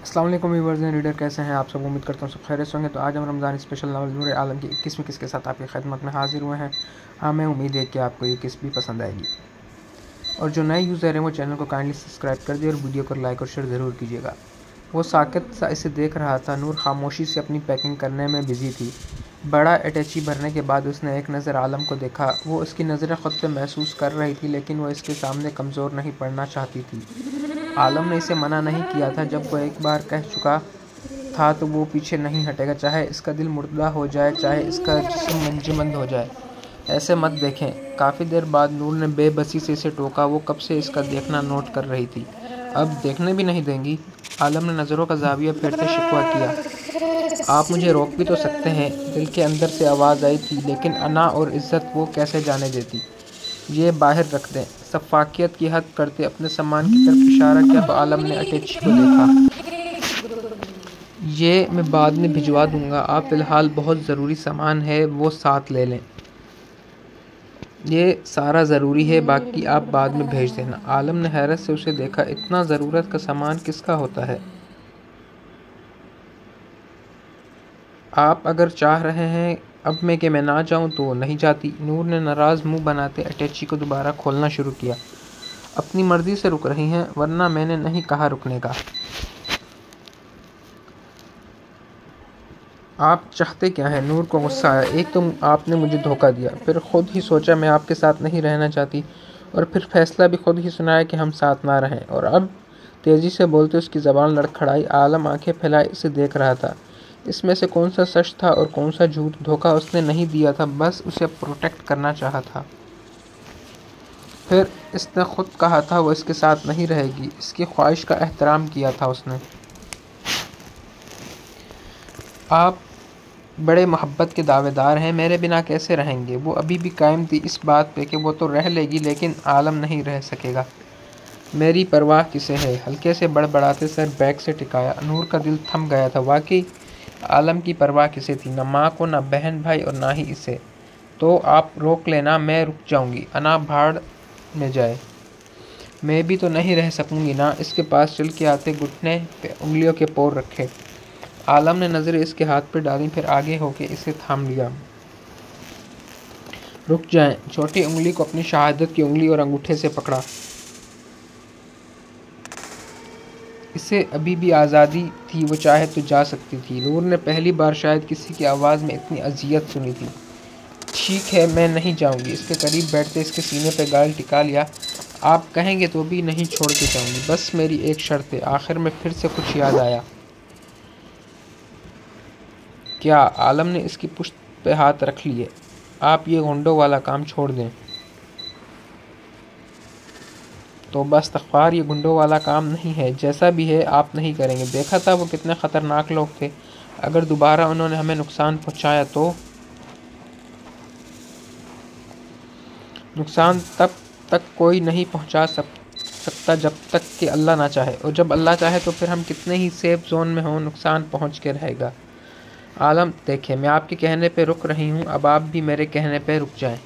السلام علیکم viewers and reader, کیسے ہیں آپ سب؟ امید کرتا ہوں سب خیریت سے ہوں گے۔ تو آج ہم رمضان اسپیشل ناول نور عالم کی 21ویں قسط کے ساتھ آپ کی خدمت میں حاضر ہوئے ہیں۔ ہمیں امید ہے کہ آپ کو یہ قسط بھی پسند آئے گی، اور جو نئے یوزر ہیں وہ چینل کو کائنڈلی سبسکرائب کر دیں اور ویڈیو کو لائک اور شیئر ضرور کیجیے گا۔ وہ ساکت سا اسے دیکھ رہا تھا۔ نور خاموشی سے اپنی پیکنگ کرنے میں بزی تھی۔ بڑا اٹیچی بھرنے کے بعد اس نے ایک نظر عالم کو دیکھا۔ وہ اس کی نظریں خود پہ محسوس کر رہی تھی، لیکن وہ اس کے سامنے کمزور نہیں پڑنا چاہتی تھی۔ عالم نے اسے منع نہیں کیا تھا۔ جب وہ ایک بار کہہ چکا تھا تو وہ پیچھے نہیں ہٹے گا، چاہے اس کا دل مردہ ہو جائے، چاہے اس کا جسم منجمد ہو جائے۔ ایسے مت دیکھیں۔ کافی دیر بعد نور نے بے بسی سے اسے ٹوکا۔ وہ کب سے اس کا دیکھنا نوٹ کر رہی تھی۔ اب دیکھنے بھی نہیں دیں گی؟ عالم نے نظروں کا زاویہ پھیرتے شکوہ کیا۔ آپ مجھے روک بھی تو سکتے ہیں، دل کے اندر سے آواز آئی تھی، لیکن انا اور عزت وہ کیسے جانے دیتی۔ یہ باہر رکھ دیں۔ شفافیت کی حد کرتے اپنے سامان کی طرف اشارہ کیا تو عالم نے اٹیچی کو دیکھا۔ یہ میں بعد میں بھجوا دوں گا، آپ فی الحال بہت ضروری سامان ہے وہ ساتھ لے لیں۔ یہ سارا ضروری ہے، باقی آپ بعد میں بھیج دینا۔ عالم نے حیرت سے اسے دیکھا۔ اتنا ضرورت کا سامان کس کا ہوتا ہے؟ آپ اگر چاہ رہے ہیں اب میں کہ میں نہ جاؤں تو نہیں جاتی۔ نور نے ناراض منہ بناتے اٹیچی کو دوبارہ کھولنا شروع کیا۔ اپنی مرضی سے رک رہی ہیں، ورنہ میں نے نہیں کہا رکنے کا۔ آپ چاہتے کیا ہیں؟ نور کو غصہ آیا۔ ایک تو آپ نے مجھے دھوکہ دیا، پھر خود ہی سوچا میں آپ کے ساتھ نہیں رہنا چاہتی، اور پھر فیصلہ بھی خود ہی سنایا کہ ہم ساتھ نہ رہیں، اور اب تیزی سے بولتے اس کی زبان لڑکھڑائی۔ عالم آنکھیں پھیلائے اسے دیکھ رہا تھا۔ اس میں سے کون سا سچ تھا اور کون سا جھوٹ؟ دھوکہ اس نے نہیں دیا تھا، بس اسے پروٹیکٹ کرنا چاہا تھا۔ پھر اس نے خود کہا تھا وہ اس کے ساتھ نہیں رہے گی، اس کی خواہش کا احترام کیا تھا اس نے۔ آپ بڑے محبت کے دعوے دار ہیں، میرے بنا کیسے رہیں گے؟ وہ ابھی بھی قائم تھی اس بات پہ کہ وہ تو رہ لے گی، لیکن عالم نہیں رہ سکے گا۔ میری پرواہ کسے ہے؟ ہلکے سے بڑبڑاتے سر بیگ سے ٹکایا۔ نور کا دل تھم گیا تھا۔ واقعی عالم کی پرواہ کسے تھی؟ نہ ماں کو، نہ بہن بھائی، اور نہ ہی اسے۔ تو آپ روک لینا، میں رک جاؤں گی۔ انا بھاڑ میں جائے، میں بھی تو نہیں رہ سکوں گی نا۔ اس کے پاس چل کے آتے گھٹنے پہ انگلیوں کے پور رکھے۔ عالم نے نظریں اس کے ہاتھ پہ ڈالیں، پھر آگے ہو کے اسے تھام لیا۔ رک جائیں۔ چھوٹی انگلی کو اپنی شہادت کی انگلی اور انگوٹھے سے پکڑا۔ اسے ابھی بھی آزادی تھی، وہ چاہے تو جا سکتی تھی۔ نور نے پہلی بار شاید کسی کی آواز میں اتنی اذیت سنی تھی۔ ٹھیک ہے، میں نہیں جاؤں گی۔ اس کے قریب بیٹھتے اس کے سینے پہ گال ٹکا لیا۔ آپ کہیں گے تو بھی نہیں چھوڑ کے جاؤں گی، بس میری ایک شرط ہے۔ آخر میں پھر سے کچھ یاد آیا۔ کیا؟ عالم نے اس کی پشت پہ ہاتھ رکھ لیے۔ آپ یہ گھنڈوں والا کام چھوڑ دیں۔ توبہ استغفار، یہ گنڈوں والا کام نہیں ہے۔ جیسا بھی ہے آپ نہیں کریں گے۔ دیکھا تھا وہ کتنے خطرناک لوگ تھے۔ اگر دوبارہ انہوں نے ہمیں نقصان پہنچایا تو؟ نقصان تب تک کوئی نہیں پہنچا سکتا جب تک کہ اللہ نہ چاہے، اور جب اللہ چاہے تو پھر ہم کتنے ہی سیف زون میں ہوں، نقصان پہنچ کے رہے گا۔ عالم، دیکھیں میں آپ کے کہنے پہ رک رہی ہوں، اب آپ بھی میرے کہنے پہ رک جائیں۔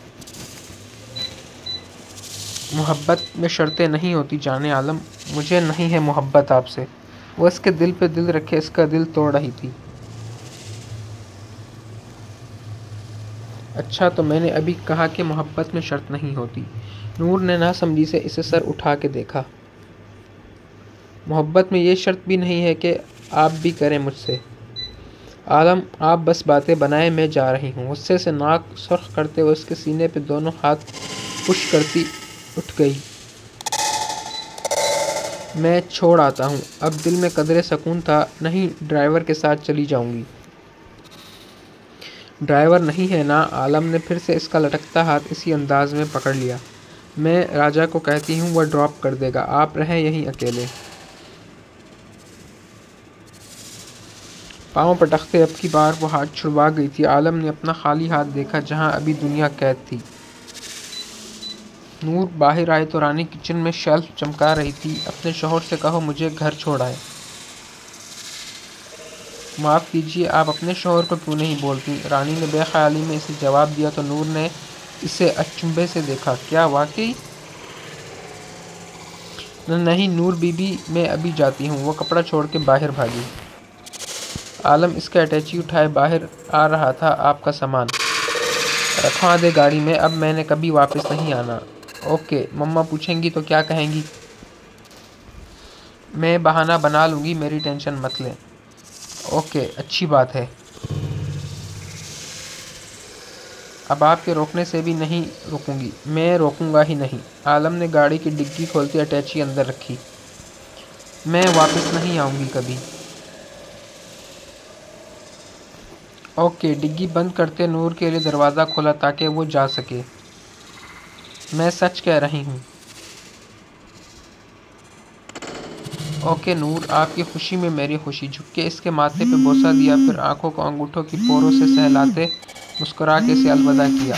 محبت میں شرطیں نہیں ہوتی جانے عالم، مجھے نہیں ہے محبت آپ سے۔ وہ اس کے دل پہ دل رکھے اس کا دل توڑ رہی تھی۔ اچھا، تو میں نے ابھی کہا کہ محبت میں شرط نہیں ہوتی۔ نور نے ناسمجھی سے اسے سر اٹھا کے دیکھا۔ محبت میں یہ شرط بھی نہیں ہے کہ آپ بھی کریں مجھ سے۔ عالم، آپ بس باتیں بنائیں، میں جا رہی ہوں۔ غصے سے ناک سرخ کرتے ہوئے اس کے سینے پہ دونوں ہاتھ پش کرتی اٹھ گئی۔ میں چھوڑ آتا ہوں۔ اب دل میں قدرے سکون تھا۔ نہیں، ڈرائیور کے ساتھ چلی جاؤں گی۔ ڈرائیور نہیں ہے نا؟ عالم نے پھر سے اس کا لٹکتا ہاتھ اسی انداز میں پکڑ لیا۔ میں راجا کو کہتی ہوں، وہ ڈراپ کر دے گا، آپ رہیں یہیں اکیلے۔ پاؤں پٹکتے اب کی بار وہ ہاتھ چھڑوا گئی تھی۔ عالم نے اپنا خالی ہاتھ دیکھا جہاں ابھی دنیا قید تھی۔ نور باہر آئے تو رانی کچن میں شیلف چمکا رہی تھی۔ اپنے شوہر سے کہو مجھے گھر چھوڑ آئے۔ معاف کیجیے، آپ اپنے شوہر کو کیوں نہیں بولتی؟ رانی نے بے خیالی میں اسے جواب دیا تو نور نے اسے اچنبھے سے دیکھا۔ کیا واقعی؟ نہیں نور بیبی، میں ابھی جاتی ہوں۔ وہ کپڑا چھوڑ کے باہر بھاگی۔ عالم اس کا اٹیچی اٹھائے باہر آ رہا تھا۔ آپ کا سامان رکھوا دے گاڑی میں، اب میں نے کبھی واپس نہیں آنا۔ اوکے، مما پوچھیں گی تو کیا کہیں گی؟ میں بہانہ بنا لوں گی، میری ٹینشن مت لیں۔ اوکے، اچھی بات ہے۔ اب آپ کے روکنے سے بھی نہیں رکوں گی، میں روکوں گا ہی نہیں۔ عالم نے گاڑی کی ڈگی کھولتے اٹیچی اندر رکھی۔ میں واپس نہیں آؤں گی کبھی۔ اوکے، ڈگی بند کرتے نور کے لیے دروازہ کھولا تاکہ وہ جا سکے۔ میں سچ کہہ رہی ہوں۔ اوکے نور، آپ کی خوشی میں میری خوشی۔ جھک کے اس کے ماتھے پہ بوسہ دیا، پھر آنکھوں کو انگوٹھوں کی پوروں سے سہلاتے مسکرا کے اسے الوداع کیا۔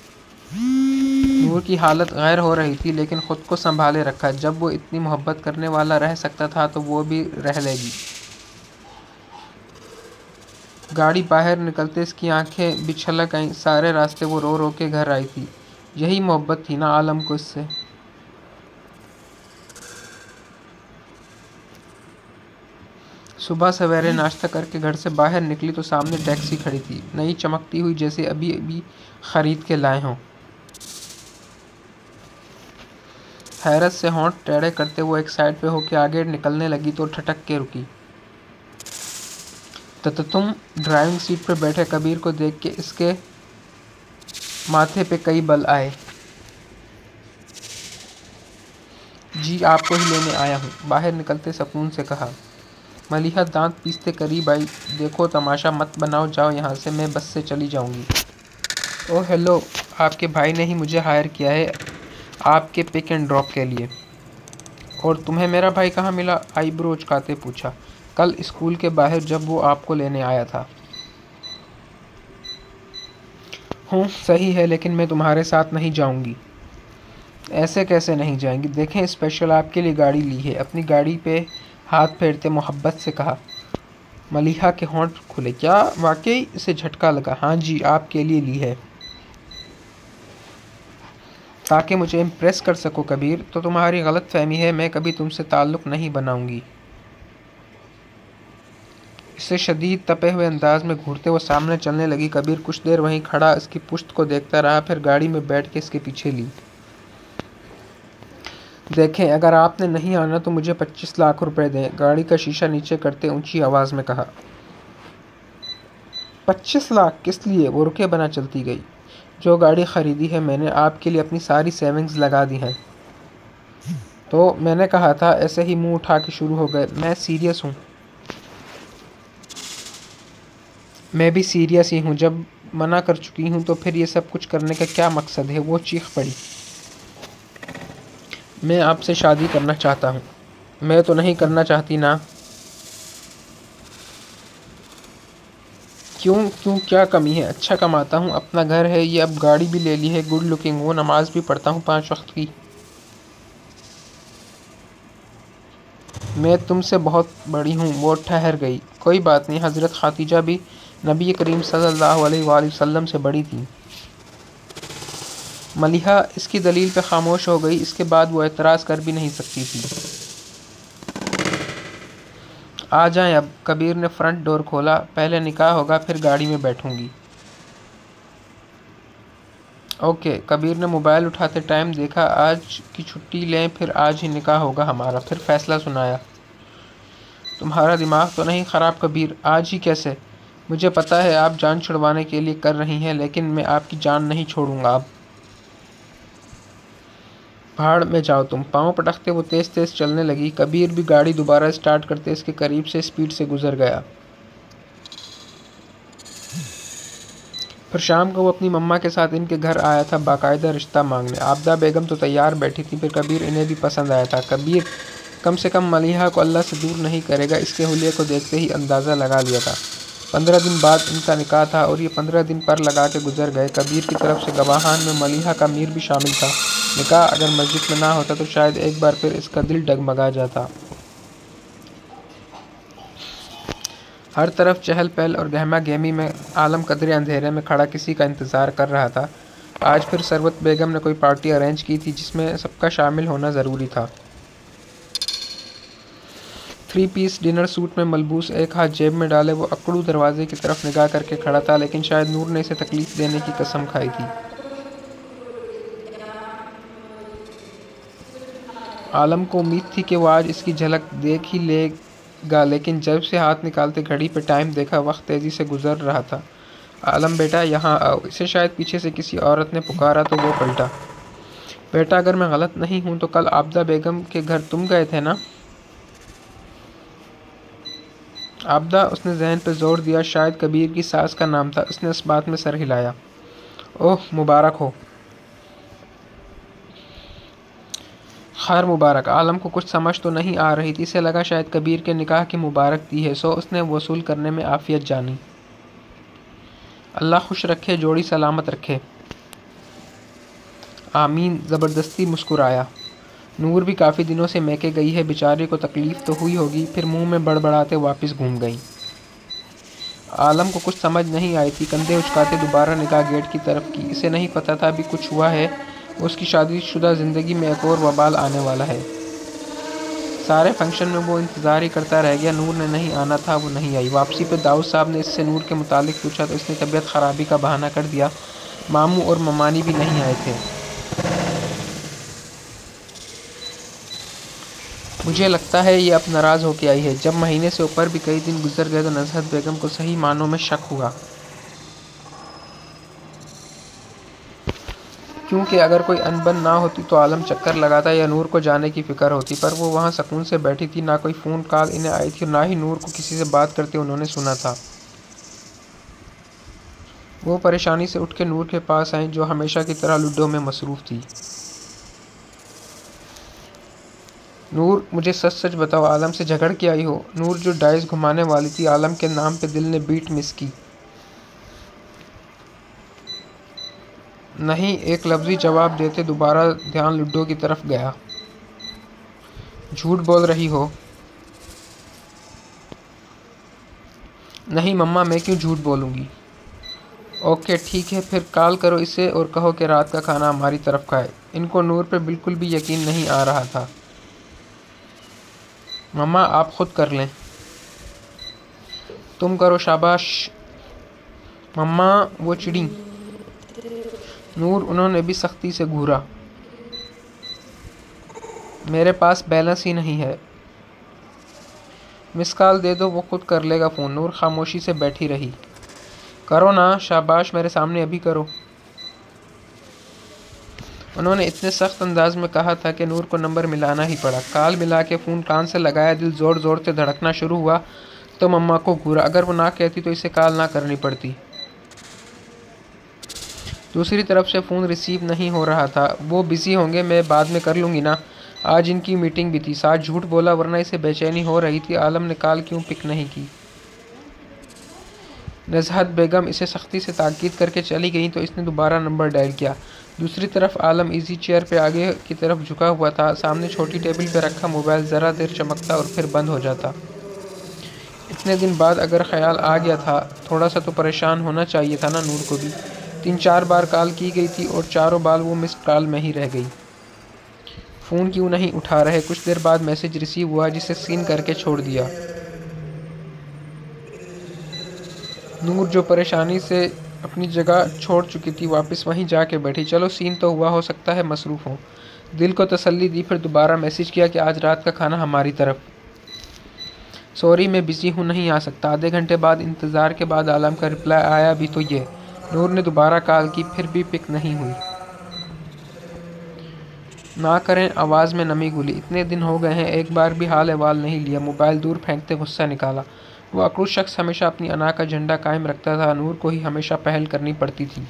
نور کی حالت غیر ہو رہی تھی لیکن خود کو سنبھالے رکھا۔ جب وہ اتنی محبت کرنے والا رہ سکتا تھا تو وہ بھی رہ لے گی۔ گاڑی باہر نکلتے اس کی آنکھیں بھی چھلک آئیں۔ سارے راستے وہ رو رو کے گھر آئی تھی۔ یہی محبت تھی نا عالم کو اس سے۔ صبح سویرے ناشتہ کر کے گھر سے باہر نکلی تو سامنے ٹیکسی کھڑی تھی، نئی چمکتی ہوئی، جیسے ابھی ابھی خرید کے لائے ہوں۔ حیرت سے ہونٹ ٹیڑھے کرتے وہ ایک سائڈ پہ ہو کے آگے نکلنے لگی تو ٹھٹک کے رکی۔ تم ڈرائیونگ سیٹ پہ بیٹھے کبیر کو دیکھ کے اس کے ماتھے پہ کئی بل آئے۔ جی آپ کو ہی لینے آیا ہوں، باہر نکلتے سکون سے کہا۔ ملیحہ دانت پیستے قریب آئی۔ دیکھو تماشا مت بناؤ، جاؤ یہاں سے، میں بس سے چلی جاؤں گی۔ اوہ ہیلو، آپ کے بھائی نے ہی مجھے ہائر کیا ہے آپ کے پک اینڈ ڈراپ کے لیے۔ اور تمہیں میرا بھائی کہاں ملا؟ آئی برو اچکاتے پوچھا۔ کل اسکول کے باہر جب وہ آپ کو لینے آیا تھا۔ صحیح ہے، لیکن میں تمہارے ساتھ نہیں جاؤں گی۔ ایسے کیسے نہیں جائیں گی؟ دیکھیں اسپیشل آپ کے لیے گاڑی لی ہے۔ اپنی گاڑی پہ ہاتھ پھیرتے محبت سے کہا۔ ملیحہ کے ہونٹ کھلے۔ کیا واقعی؟ اسے جھٹکا لگا۔ ہاں جی، آپ کے لیے لی ہے۔ تاکہ مجھے امپریس کر سکو کبیر؟ تو تمہاری غلط فہمی ہے، میں کبھی تم سے تعلق نہیں بناؤں گی۔ اسے شدید تپے ہوئے انداز میں گھورتے وہ سامنے چلنے لگی۔ کبیر کچھ دیر وہیں کھڑا اس کی پشت کو دیکھتا رہا، پھر گاڑی میں بیٹھ کے اس کے پیچھے لی۔ دیکھیں اگر آپ نے نہیں آنا تو مجھے 25 لاکھ روپے دیں، گاڑی کا شیشہ نیچے کرتے اونچی آواز میں کہا۔ 25 لاکھ کس لیے؟ وہ رکے بنا چلتی گئی۔ جو گاڑی خریدی ہے میں نے آپ کے لیے اپنی ساری سیونگز لگا دی ہیں۔ تو میں نے کہا تھا، ایسے ہی منہ اٹھا کے شروع ہو گئے۔ میں سیریس ہوں۔ میں بھی سیریس ہی ہوں، جب منع کر چکی ہوں تو پھر یہ سب کچھ کرنے کا کیا مقصد ہے؟ وہ چیخ پڑی۔ میں آپ سے شادی کرنا چاہتا ہوں۔ میں تو نہیں کرنا چاہتی نا۔ کیوں کیا کمی ہے؟ اچھا کماتا ہوں، اپنا گھر ہے، یہ اب گاڑی بھی لے لی ہے، گڈ لکنگ ہوں، نماز بھی پڑھتا ہوں 5 وقت کی۔ میں تم سے بہت بڑی ہوں۔ وہ ٹھہر گئی۔ کوئی بات نہیں، حضرت خدیجہ بھی نبی کریم صلی اللہ علیہ وآلہ وسلم سے بڑی تھیں۔ ملیحہ اس کی دلیل پہ خاموش ہو گئی۔ اس کے بعد وہ اعتراض کر بھی نہیں سکتی تھی۔ آ جائیں اب۔ کبیر نے فرنٹ ڈور کھولا۔ پہلے نکاح ہوگا پھر گاڑی میں بیٹھوں گی۔ اوکے۔ کبیر نے موبائل اٹھاتے ٹائم دیکھا۔ آج کی چھٹی لیں، پھر آج ہی نکاح ہوگا ہمارا۔ پھر فیصلہ سنایا۔ تمہارا دماغ تو نہیں خراب کبیر؟ آج ہی کیسے؟ مجھے پتا ہے آپ جان چھڑوانے کے لیے کر رہی ہیں، لیکن میں آپ کی جان نہیں چھوڑوں گا اب۔ بھاڑ میں جاؤ تم۔ پاؤں پٹکتے وہ تیز تیز چلنے لگی۔ کبیر بھی گاڑی دوبارہ اسٹارٹ کرتے اس کے قریب سے اسپیڈ سے گزر گیا۔ پھر شام کو وہ اپنی مما کے ساتھ ان کے گھر آیا تھا باقاعدہ رشتہ مانگنے۔ عابدہ بیگم تو تیار بیٹھی تھی، پھر کبیر انہیں بھی پسند آیا تھا۔ کبیر کم سے کم ملیحہ کو اللہ سے دور نہیں کرے گا، اس کے حلیے کو دیکھتے ہی اندازہ لگا لیا تھا۔ 15 دن بعد ان کا نکاح تھا اور یہ 15 دن پر لگا کے گزر گئے۔ کبیر کی طرف سے گواہان میں ملیحہ کا میر بھی شامل تھا۔ نکاح اگر مسجد میں نہ ہوتا تو شاید ایک بار پھر اس کا دل ڈگمگا جاتا۔ ہر طرف چہل پہل اور گہما گہمی میں عالم قدرے اندھیرے میں کھڑا کسی کا انتظار کر رہا تھا۔ آج پھر ثروت بیگم نے کوئی پارٹی ارینج کی تھی جس میں سب کا شامل ہونا ضروری تھا۔ थ्री पीस डिनर सूट में मलबूस, एक हाथ जेब में डाले वो अकड़ू दरवाजे की तरफ निगाह करके खड़ा था, लेकिन शायद नूर ने इसे तकलीफ देने की कसम खाई थी। आलम को उम्मीद थी कि वो आज इसकी झलक देख ही लेगा, लेकिन जब से हाथ निकालते घड़ी पे टाइम देखा, वक्त तेजी से गुजर रहा था। आलम बेटा यहाँ आओ। इसे शायद पीछे से किसी औरत ने पुकारा तो वो पलटा। बेटा अगर मैं गलत नहीं हूँ तो कल आबदा बेगम के घर तुम गए थे ना? आबदा, उसने जहन पर जोर दिया। शायद कबीर की सास का नाम था। उसने इस बात में सर हिलाया। ओह मुबारक हो। खैर मुबारक। आलम को कुछ समझ तो नहीं आ रही थी। इसे लगा शायद कबीर के निकाह की मुबारक दी है, सो उसने वसूल करने में आफियत जानी। अल्लाह खुश रखे, जोड़ी सलामत रखे। आमीन। ज़बरदस्ती मुस्कुराया। नूर भी काफ़ी दिनों से मैके गई है, बेचारी को तकलीफ़ तो हुई होगी। फिर मुंह में बड़बड़ाते वापस घूम गई। आलम को कुछ समझ नहीं आई थी। कंधे उचकाते दोबारा निगाह गेट की तरफ की। इसे नहीं पता था अभी कुछ हुआ है। उसकी शादीशुदा ज़िंदगी में एक और वबाल आने वाला है। सारे फंक्शन में वो इंतज़ार ही करता रह गया। नूर ने नहीं आना था, वो नहीं आई। वापसी पे दाऊद साहब ने इससे नूर के मुतालिक पूछा तो इसने तबीयत ख़राबी का बहाना कर दिया। मामू और ममानी भी नहीं आए थे। मुझे लगता है ये अब नाराज़ होके आई है। जब महीने से ऊपर भी कई दिन गुजर गए तो नज़हत बेगम को सही मानों में शक हुआ, क्योंकि अगर कोई अनबन ना होती तो आलम चक्कर लगाता या नूर को जाने की फ़िक्र होती, पर वो वहाँ सुकून से बैठी थी। ना कोई फ़ोन कॉल इन्हें आई थी और ना ही नूर को किसी से बात करते उन्होंने सुना था। वो परेशानी से उठ के नूर के पास आई, जो हमेशा की तरह लूडो में मसरूफ़ थी। नूर मुझे सच सच बताओ, आलम से झगड़ के आई हो? नूर जो डाइस घुमाने वाली थी, आलम के नाम पे दिल ने बीट मिस की। नहीं, एक लफ्ज़ी जवाब देते दोबारा ध्यान लूडो की तरफ गया। झूठ बोल रही हो? नहीं मम्मा, मैं क्यों झूठ बोलूँगी। ओके ठीक है, फिर कॉल करो इसे और कहो कि रात का खाना हमारी तरफ खाए। इनको नूर पे बिल्कुल भी यकीन नहीं आ रहा था। मम्मा आप खुद कर लें। तुम करो, शाबाश। मम्मा वो चिड़ी। नूर उन्होंने भी सख्ती से घूरा। मेरे पास बैलेंस ही नहीं है। मिस कॉल दे दो, वो खुद कर लेगा फ़ोन। नूर खामोशी से बैठी रही। करो ना, शाबाश, मेरे सामने अभी करो। उन्होंने इतने सख्त अंदाज में कहा था कि नूर को नंबर मिलाना ही पड़ा। कॉल मिला के फ़ोन कान से लगाया। दिल ज़ोर ज़ोर से धड़कना शुरू हुआ तो मम्मा को घूरा। अगर वो ना कहती तो इसे कॉल ना करनी पड़ती। दूसरी तरफ से फ़ोन रिसीव नहीं हो रहा था। वो बिज़ी होंगे, मैं बाद में कर लूँगी ना। आज इनकी मीटिंग भी थी। साथ झूठ बोला, वरना इसे बेचैनी हो रही थी। आलम ने कॉल क्यों पिक नहीं की। नज़हत बेगम इसे सख्ती से ताकीद करके चली गई तो इसने दोबारा नंबर डायल किया। दूसरी तरफ आलम इजी चेयर पे आगे की तरफ झुका हुआ था। सामने छोटी टेबल पे रखा मोबाइल ज़रा देर चमकता और फिर बंद हो जाता। इतने दिन बाद अगर ख्याल आ गया था, थोड़ा सा तो परेशान होना चाहिए था ना नूर को भी। 3-4 बार कॉल की गई थी और चारों बार वो मिस्ड कॉल में ही रह गई। फ़ोन क्यों नहीं उठा रहे। कुछ देर बाद मैसेज रिसीव हुआ, जिसे सीन करके छोड़ दिया। नूर जो परेशानी से अपनी जगह छोड़ चुकी थी, वापस वहीं जाके बैठी। चलो सीन तो हुआ, हो सकता है मसरूफ़ हो। दिल को तसल्ली दी। फिर दोबारा मैसेज किया कि आज रात का खाना हमारी तरफ। सॉरी मैं बिज़ी हूँ, नहीं आ सकता। आधे घंटे बाद इंतज़ार के बाद आलम का रिप्लाई आया भी तो ये। नूर ने दोबारा कॉल की, फिर भी पिक नहीं हुई। ना करें, आवाज़ में नमी घुली। इतने दिन हो गए हैं, एक बार भी हाल अहवाल नहीं लिया। मोबाइल दूर फेंकते गुस्सा निकाला। वो अक्लू शख्स हमेशा अपनी अना का झंडा कायम रखता था। नूर को ही हमेशा पहल करनी पड़ती थी।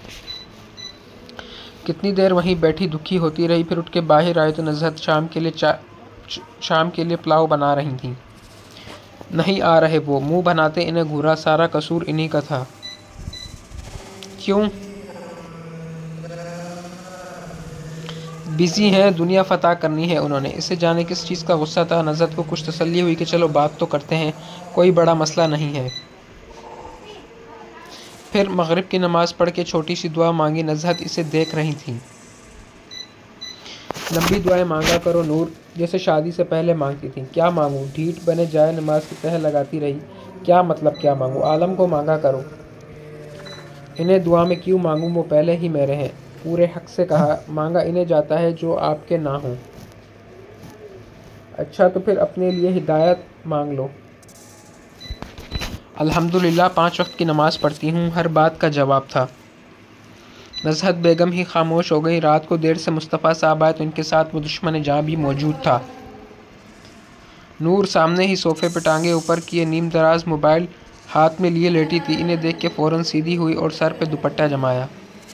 कितनी देर वहीं बैठी दुखी होती रही। फिर उठ के बाहर आए तो नज़हत शाम के लिए पुलाव बना रही थी। नहीं आ रहे वो। मुंह बनाते इन्हें घूरा। सारा कसूर इन्हीं का था। क्यों? बिज़ी हैं, दुनिया फतह करनी है उन्होंने। इसे जाने किस चीज़ का गुस्सा था। नज़रत को कुछ तसल्ली हुई कि चलो बात तो करते हैं, कोई बड़ा मसला नहीं है। फिर मगरिब की नमाज़ पढ़ के छोटी सी दुआ मांगी। नज़रत इसे देख रही थी। लंबी दुआएं मांगा करो नूर, जैसे शादी से पहले मांगती थी। क्या मांगूं? ढीठ बने जाए नमाज की तह लगाती रही। क्या मतलब क्या मांगूं? आलम को मांगा करो। इन्हें दुआ में क्यों मांगूं? वो पहले ही मेरे हैं। पूरे हक से कहा, मांगा इन्हें जाता है जो आपके ना हो। अच्छा तो फिर अपने लिए हिदायत मांग लो। अल्हम्दुलिल्लाह 5 वक्त की नमाज पढ़ती हूँ, हर बात का जवाब था। नज़हत बेगम ही खामोश हो गई। रात को देर से मुस्तफ़ा साहब आए तो इनके साथ वो दुश्मन जहाँ भी मौजूद था। नूर सामने ही सोफे पर टांगे ऊपर किए नीम दराज मोबाइल हाथ में लिए लेटी थी। इन्हें देख के फ़ौरन सीधी हुई और सर पे दुपट्टा जमाया।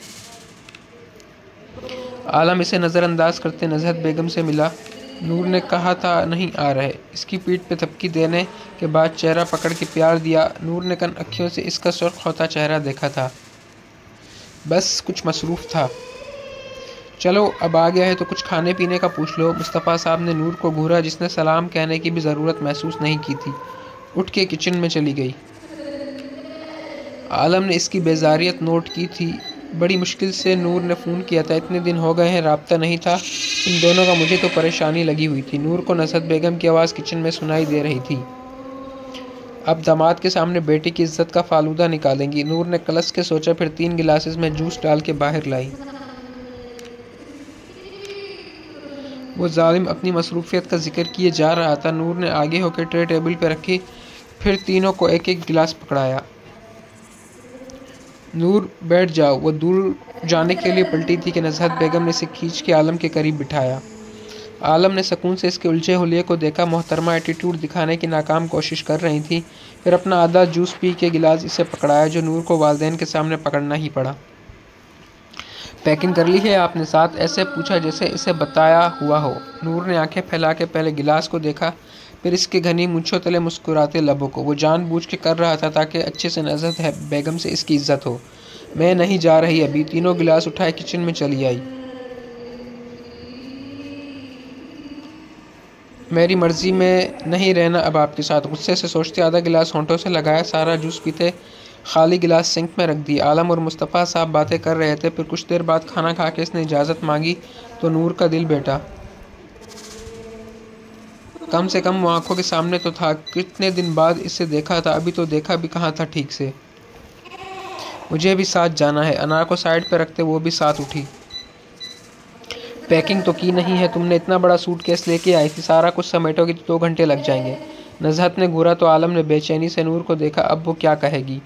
आलम इसे नज़रअंदाज करते नज़हत बेगम से मिला। नूर ने कहा था नहीं आ रहे। इसकी पीठ पे थपकी देने के बाद चेहरा पकड़ के प्यार दिया। नूर ने कन अखियों से इसका सुर्ख होता चेहरा देखा था। बस कुछ मसरूफ़ था। चलो अब आ गया है तो कुछ खाने पीने का पूछ लो। मुस्तफ़ा साहब ने नूर को घूरा, जिसने सलाम कहने की भी ज़रूरत महसूस नहीं की थी। उठ के किचन में चली गई। आलम ने इसकी बेजारियत नोट की थी। बड़ी मुश्किल से नूर ने फ़ोन किया था। इतने दिन हो गए हैं राब्ता नहीं था इन दोनों का। मुझे तो परेशानी लगी हुई थी। नूर को नज़हत बेगम की आवाज़ किचन में सुनाई दे रही थी। अब दामाद के सामने बेटी की इज्जत का फालूदा निकालेंगी। नूर ने कलस के सोचा, फिर 3 गिलासेस में जूस डाल के बाहर लाई। वो जालिम अपनी मसरूफियत का जिक्र किए जा रहा था। नूर ने आगे होकर ट्रे टेबल पर रखी, फिर तीनों को एक एक गिलास पकड़ाया। नूर बैठ जाओ। वो दूर जाने के लिए पलटी थी कि नज़हत बेगम ने इसे खींच के आलम के करीब बिठाया। आलम ने सुकून से इसके उलझे हुलिये को देखा। मोहतरमा एटीट्यूड दिखाने की नाकाम कोशिश कर रही थी। फिर अपना आधा जूस पी के गिलास इसे पकड़ाया, जो नूर को वालिदैन के सामने पकड़ना ही पड़ा। पैकिंग कर ली है आपने? साथ ऐसे पूछा जैसे इसे बताया हुआ हो। नूर ने आंखें फैला के पहले गिलास को देखा, फिर इसके घनी मूंछों तले मुस्कुराते लबों को। वो जानबूझ के कर रहा था ताकि अच्छे से नज़हत बेगम से इसकी इज्जत हो। मैं नहीं जा रही अभी। तीनों गिलास उठाए किचन में चली आई। मेरी मर्जी में नहीं रहना अब आपके साथ। गुस्से से सोचते आधा गिलास होंठों से लगाया। सारा जूस पीते खाली गिलास सिंक में रख दी। आलम और मुस्तफ़ा साहब बातें कर रहे थे। फिर कुछ देर बाद खाना खा के इसने इजाज़त मांगी तो नूर का दिल बैठा। कम से कम वो आंखों के सामने तो था। कितने दिन बाद इसे देखा था। अभी तो देखा भी कहाँ था ठीक से। मुझे भी साथ जाना है। अनार को साइड पे रखते वो भी साथ उठी। पैकिंग तो की नहीं है तुमने? इतना बड़ा सूटकेस लेके आई थी, सारा कुछ समेटोगी तो 2 घंटे लग जाएंगे। नज़हत ने घूरा तो आलम ने बेचैनी से नूर को देखा। अब वो क्या कहेगी?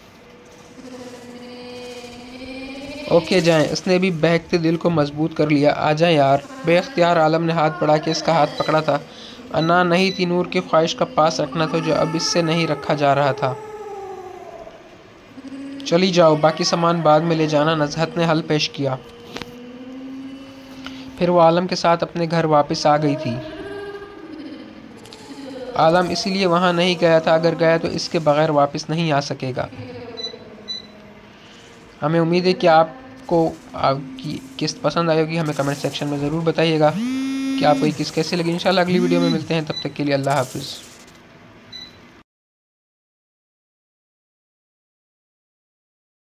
ओके जाएं। इसने भी बहकते दिल को मजबूत कर लिया। आ जाए यार। बेख्तियार आलम ने हाथ बढ़ा के इसका हाथ पकड़ा था। अना नहीं थी, नूर की ख्वाहिश का पास रखना था जो अब इससे नहीं रखा जा रहा था। चली जाओ, बाकी सामान बाद में ले जाना। नज़हत ने हल पेश किया। फिर वो आलम के साथ अपने घर वापस आ गई थी। आलम इसीलिए वहाँ नहीं गया था। अगर गया तो इसके बगैर वापस नहीं आ सकेगा। हमें उम्मीद है कि आपको आपकी किस्त पसंद आई होगी। हमें कमेंट सेक्शन में ज़रूर बताइएगा कि आपको ये किस्त कैसी लगी। इंशाल्लाह अगली वीडियो में मिलते हैं। तब तक के लिए अल्लाह हाफिज़।